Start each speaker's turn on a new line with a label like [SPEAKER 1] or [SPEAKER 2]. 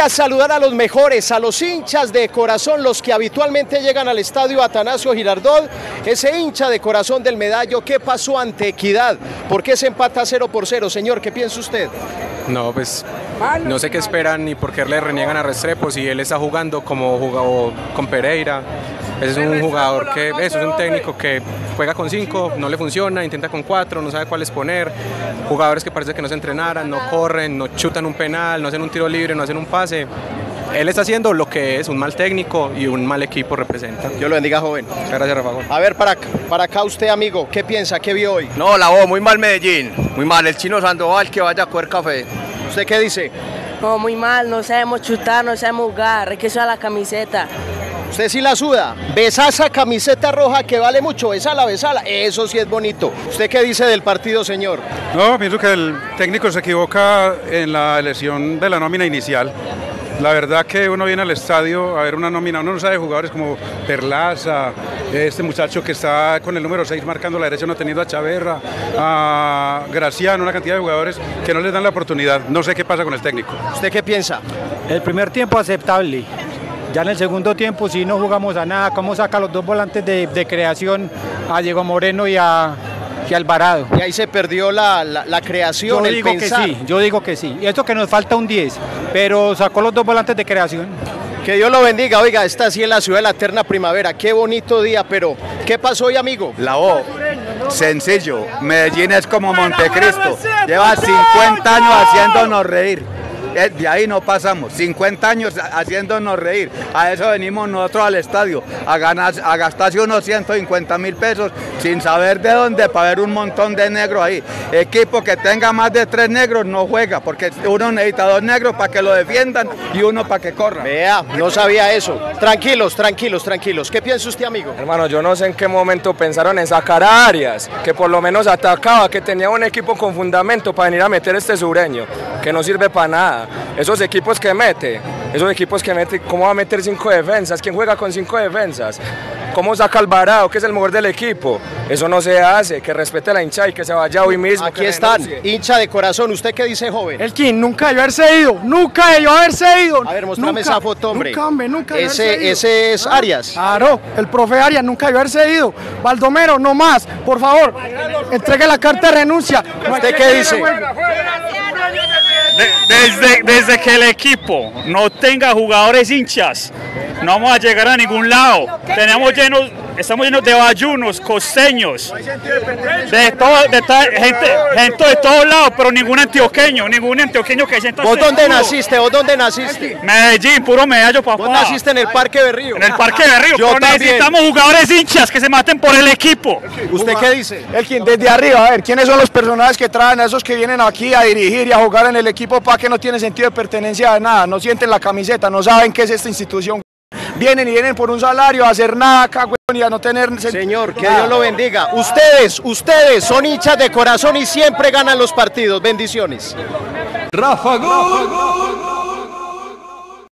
[SPEAKER 1] a saludar a los mejores, a los hinchas de corazón, los que habitualmente llegan al estadio Atanasio Girardot. Ese hincha de corazón del Medallo, ¿qué pasó ante Equidad? ¿Por qué se empata 0-0? Señor, ¿qué piensa usted?
[SPEAKER 2] No, pues no sé qué esperan ni por qué le reniegan a Restrepo si él está jugando como jugó con Pereira. Ese es un jugador que, eso es un técnico que juega con 5, no le funciona, intenta con 4, no sabe cuáles poner. Jugadores que parece que no se entrenaran, no corren, no chutan un penal, no hacen un tiro libre, no hacen un pase. Él está haciendo lo que es un mal técnico y un mal equipo representa.
[SPEAKER 1] Dios lo bendiga, joven.
[SPEAKER 2] Muchas gracias, Rafa.
[SPEAKER 1] A ver, para acá usted, amigo, ¿qué piensa? ¿Qué vio hoy?
[SPEAKER 3] No, la voz, muy mal Medellín, muy mal. El Chino Sandoval que vaya a coger café.
[SPEAKER 1] ¿Usted qué dice?
[SPEAKER 4] No, muy mal, no sabemos chutar, no sabemos jugar, hay que usar la camiseta.
[SPEAKER 1] Usted sí la suda, besa esa camiseta roja que vale mucho, besala, eso sí es bonito. ¿Usted qué dice del partido, señor?
[SPEAKER 5] No, pienso que el técnico se equivoca en la elección de la nómina inicial. La verdad que uno viene al estadio a ver una nómina, uno no sabe jugadores como Perlaza, este muchacho que está con el número 6 marcando la derecha, no teniendo a Chaverra, a Graciano, una cantidad de jugadores que no les dan la oportunidad. No sé qué pasa con el técnico.
[SPEAKER 1] ¿Usted qué piensa?
[SPEAKER 6] El primer tiempo aceptable. Ya en el segundo tiempo sí no jugamos a nada. ¿Cómo saca los dos volantes de creación a Diego Moreno y a Alvarado?
[SPEAKER 1] Y ahí se perdió la creación, el pensar.
[SPEAKER 6] Yo digo que sí. Y esto que nos falta un 10, pero sacó los dos volantes de creación.
[SPEAKER 1] Que Dios lo bendiga. Oiga, está así en la ciudad de la eterna primavera. Qué bonito día, pero ¿qué pasó hoy, amigo?
[SPEAKER 3] La voz, sencillo. Medellín es como Montecristo. Lleva 50 años haciéndonos reír. De ahí no pasamos, 50 años haciéndonos reír. A eso venimos nosotros al estadio, a gastarse unos 150.000 pesos sin saber de dónde, para ver un montón de negros ahí. Equipo que tenga más de 3 negros no juega, porque uno necesita 2 negros para que lo defiendan y uno para que corra.
[SPEAKER 1] Vea, no sabía eso. Tranquilos. ¿Qué piensa usted, amigo?
[SPEAKER 7] Hermano, yo no sé en qué momento pensaron en sacar a Arias, que por lo menos atacaba, que tenía un equipo con fundamento para venir a meter este sureño, que no sirve para nada. Esos equipos que mete, ¿cómo va a meter 5 defensas? ¿Quién juega con 5 defensas? ¿Cómo saca Alvarado, que es el mejor del equipo? Eso no se hace, que respete la hincha y que se vaya hoy mismo.
[SPEAKER 1] Aquí están, hincha de corazón. ¿Usted qué dice, joven?
[SPEAKER 8] Elkin, nunca debió haberse ido,
[SPEAKER 1] A ver, mostrame esa foto, hombre.
[SPEAKER 8] Nunca
[SPEAKER 1] ese es Arias.
[SPEAKER 8] Claro, el profe Arias nunca debió haberse ido. Baldomero, no más, por favor, entregue la carta de renuncia.
[SPEAKER 1] ¿Usted qué dice?
[SPEAKER 9] Desde que el equipo no tenga jugadores hinchas, no vamos a llegar a ningún lado. Estamos llenos de bayunos, costeños, gente de todos lados, pero ningún antioqueño que sienta.
[SPEAKER 1] ¿Vos dónde naciste?
[SPEAKER 9] Medellín, puro Medallo, papá.
[SPEAKER 1] ¿Vos naciste en el Parque Berrío?
[SPEAKER 9] En el Parque Berrío,
[SPEAKER 1] Yo
[SPEAKER 9] pero
[SPEAKER 1] también.
[SPEAKER 9] necesitamos jugadores hinchas que se maten por el equipo.
[SPEAKER 1] ¿Usted qué dice?
[SPEAKER 8] Elkin, desde arriba, a ver, ¿quiénes son los personajes que traen a esos que vienen aquí a dirigir y a jugar en el equipo para que no tiene sentido de pertenencia de nada? No sienten la camiseta, no saben qué es esta institución. Vienen por un salario a hacer nada acá, y a no tener...
[SPEAKER 1] Señor, que Dios lo bendiga. Ustedes son hinchas de corazón y siempre ganan los partidos. Bendiciones.
[SPEAKER 10] Rafa Gol.